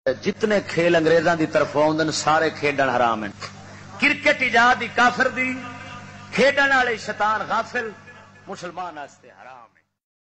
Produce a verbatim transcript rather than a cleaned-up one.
जितने खेल अंग्रेजा की तरफ आउंदे सारे खेडन हराम है। क्रिकेट इजाद काफिर दी, खेडन वाले शैतान गाफिल, मुसलमान वास्ते हराम है।